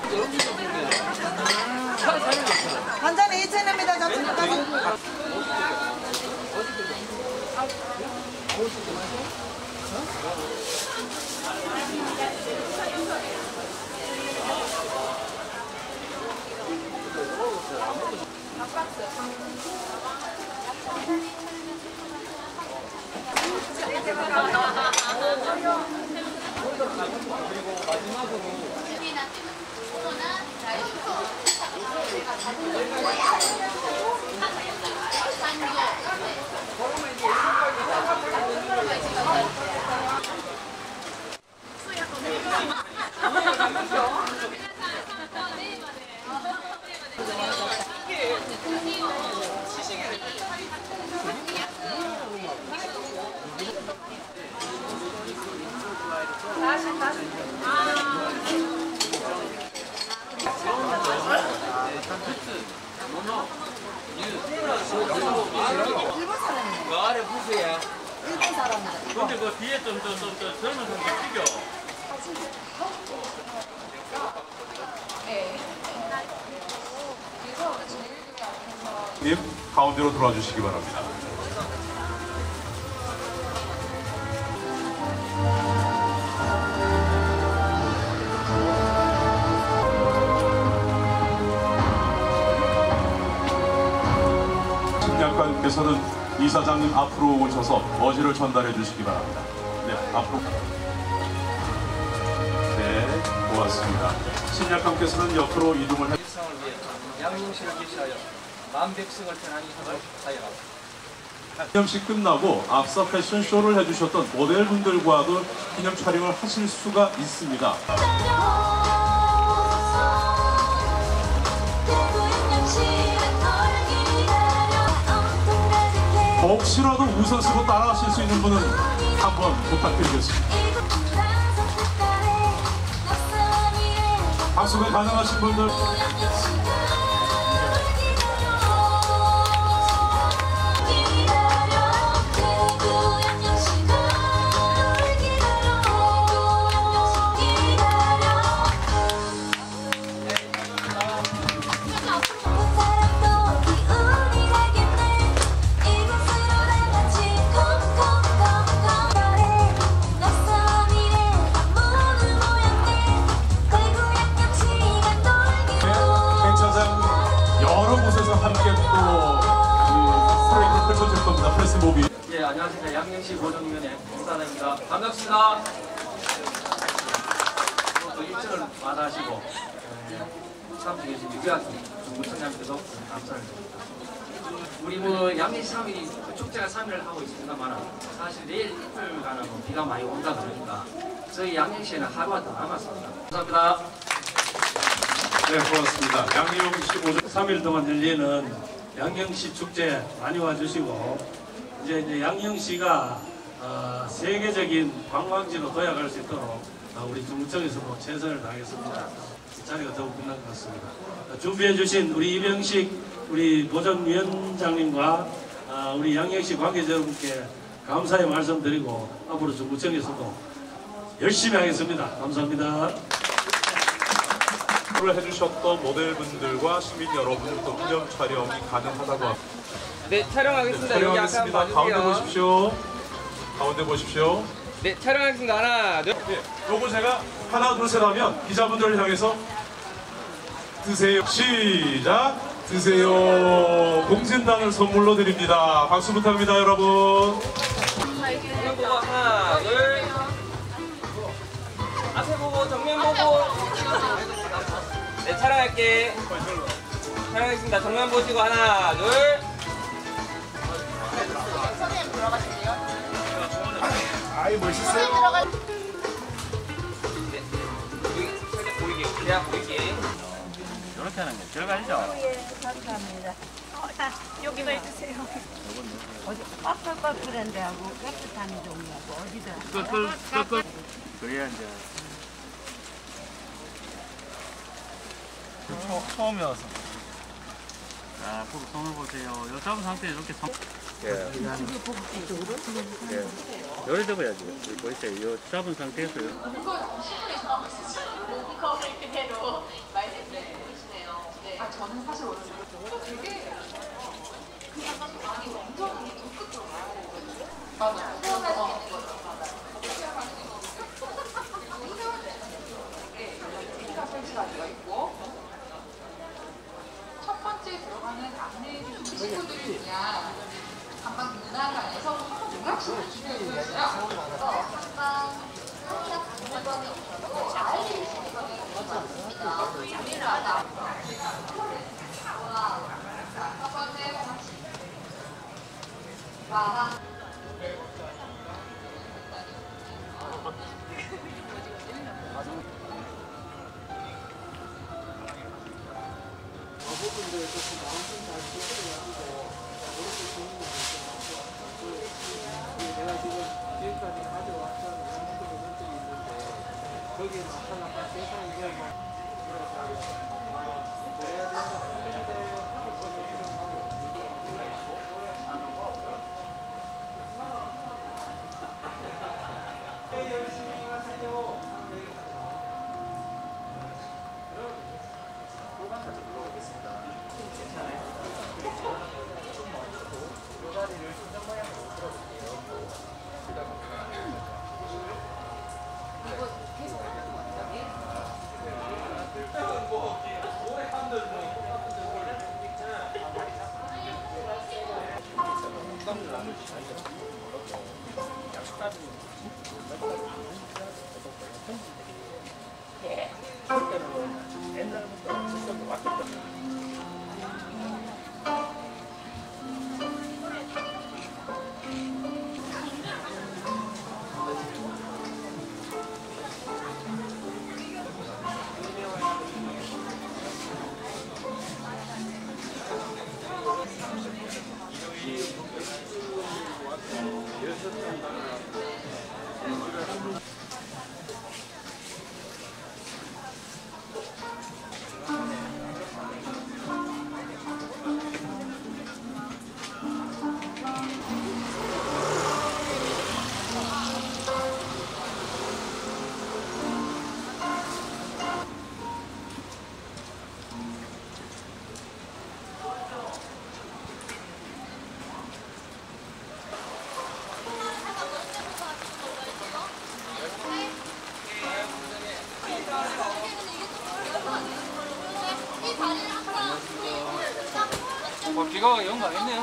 한 잔에 2,000원입니다. 저쪽까지. 그리고 마지막으로 일본 사람이에요. 그 아래 부수야. 일본 사람이에요. 근데 그 뒤에 좀 젊은 사람들 튀겨. 님 가운데로 들어와 주시기 바랍니다. 신약관께서는 이사장님 앞으로 오셔서 어지를 전달해 주시기 바랍니다. 네, 앞으로. 네, 고맙습니다. 신약관께서는 옆으로 이동을 해. 일상을 위해 양용실을 개시하여 만백성을 편안히 하여 기념식 끝나고 앞서 패션쇼를 해주셨던 모델분들과도 기념 촬영을 하실 수가 있습니다. 혹시라도 우선 쓰고 따라하실 수 있는 분은 한번 부탁드리겠습니다. 박수가 가능하신 분들. 예, 안녕하십니까. 양양시 보정위원회 이사장입니다. 반갑습니다. 또 일정을 마다하시고 참석해 주신 위안부 중구청장님께도 감사를 드립니다. 우리 뭐 양양시 3일이 축제가 3일을 하고 있습니다만 사실 내일 이틀간은 비가 많이 온다 그러니까 저희 양양시에는 하루가 더 남았습니다. 감사합니다. 네, 고맙습니다. 양양시 보정 3일 동안 열리는 양양시 축제 많이 와주시고 이제 양양시가 세계적인 관광지로 도약할 수 있도록 우리 중구청에서도 최선을 다하겠습니다. 자리가 더욱 끝난 것 같습니다. 준비해 주신 우리 이병식 우리 보정위원장님과 우리 양양시 관계자 여러분께 감사의 말씀드리고 앞으로 중구청에서도 열심히 하겠습니다. 감사합니다. 를 해주셨던 모델분들과 시민 여러분들도 기념 촬영이 가능하다고 합니다. 네, 촬영하겠습니다. 여기 앞에 촬영하겠습니다. 한번 가운데 봐주세요. 보십시오. 가운데 보십시오. 네, 촬영하겠습니다. 하나, 둘. 네, 요거 제가 하나 둘 셋 하면 기자분들을 향해서 드세요. 시작! 드세요. 공진단을 선물로 드립니다. 박수 부탁합니다, 여러분. 정면 보고 하나, 둘. 앞에 보고 정면 보고. 네, 촬영할게. 촬영하겠습니다. 정면 보시고 하나, 둘. 선생님 들어가실래요? 아이, 멋있어요. 네, 여기 살짝 보이게, 대학 보이게. 이렇게 하는 게 들어가죠? 예, 감사합니다. 여기도 해주세요. 어디 빠끌빠끌한데하고 깨끗한 종이하고 어디다? 그래야 이제 처음이어서. 자, 보고 손을 보세요. 요 잡은 상태에 이렇게 손. 예. 예. 요리 잡아야지. 보이세요? 요 잡은 상태에서요. 저는 사실 원래 되게 많이 완전히 적극적으로 맞아요. 표현할 수 있는 거죠. 기가 설치가 있고 첫 번째 들어가는 안내해 주신 친구들을 위한 한방 문화관에서 요약식을 준비해 있어요. 한방 문화관에 오셔서 알릴 수 있는 것입니다. 우리를 하나. 첫 번째 마하. 어부분들 조금 마음좀 잘 지켜드려가지고 그렇게 좋은 거 있어요. 내가 지금 지금까지 가져왔던 영상들이 몇 점이 있는데 거기에 나타나서 세상 이야기 그래서 그래야 된다 하는데 열심히 하세요. 비가 영 가겠네요.